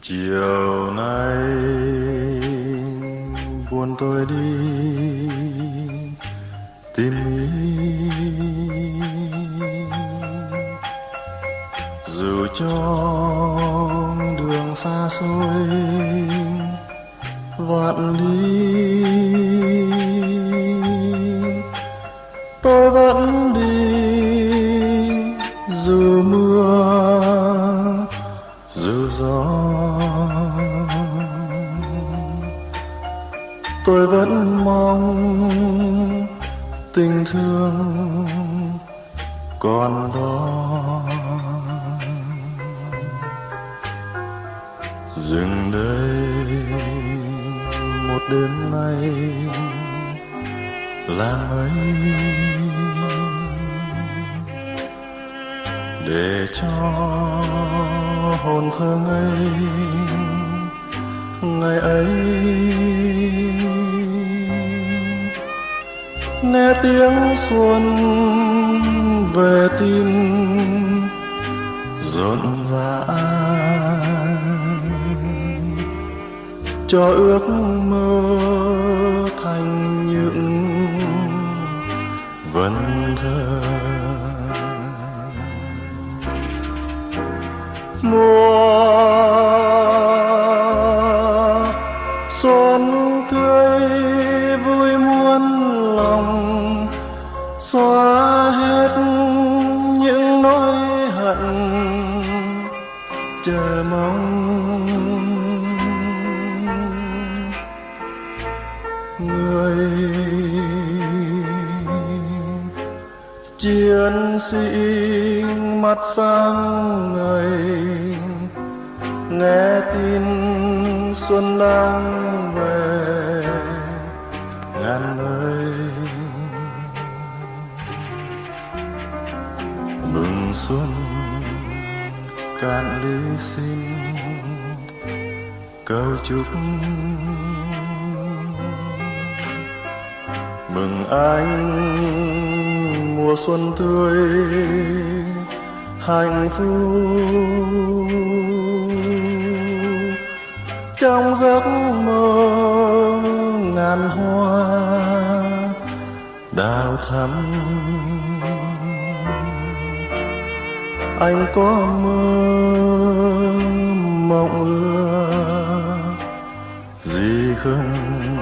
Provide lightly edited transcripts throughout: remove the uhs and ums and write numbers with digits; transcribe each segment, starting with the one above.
Chiều nay buồn tôi đi tìm ý, dù trong đường xa xôi vạn lý, tôi vẫn đi dù mưa dù gió. Tôi vẫn mong tình thương còn đó. Dừng đây một đêm nay làm ấy, để cho hồn thơ ngây ngày ấy nghe tiếng xuân về tim rộn rã, cho ước mơ thành những vần thơ. Mùa xuân tươi vui muôn lòng, xóa hết những nỗi hận chờ mong. Người chiến sĩ mắt sáng ngời nghe tin xuân đang về ngàn nơi. Mừng xuân cạn ly xin câu chúc, mừng anh mùa xuân tươi hạnh phúc. Trong giấc mơ ngàn hoa đào thắm, anh có mơ mộng ước gì không?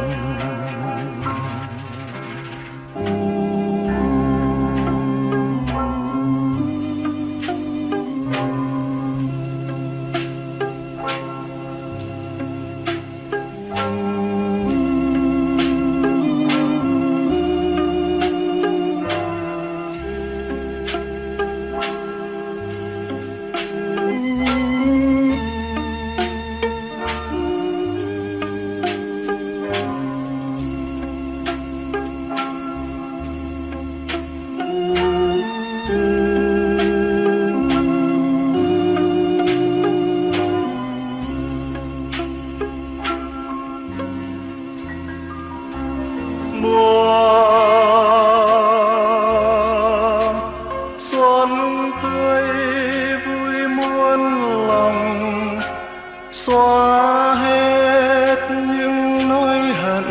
Xóa hết những nỗi hận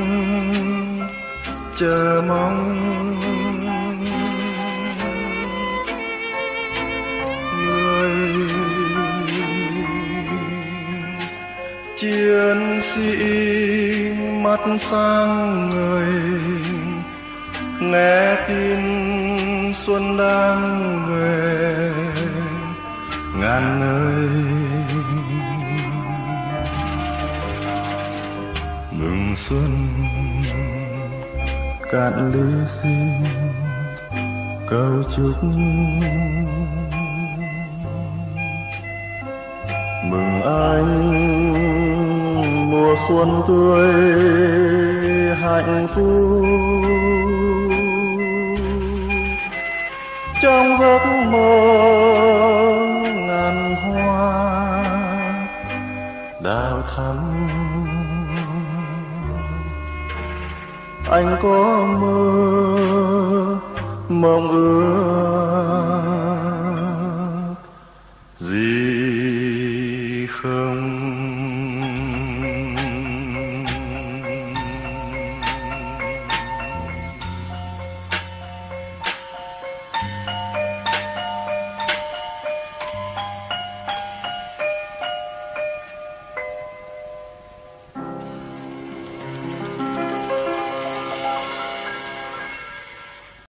chờ mong. Người chiến sĩ mắt sáng ngời nghe tin xuân đang về ngàn nơi. Mừng xuân cạn ly xin câu chúc, mừng anh mùa xuân tươi hạnh phúc. Trong giấc mơ ngàn hoa đào thắm, anh có mơ mộng ước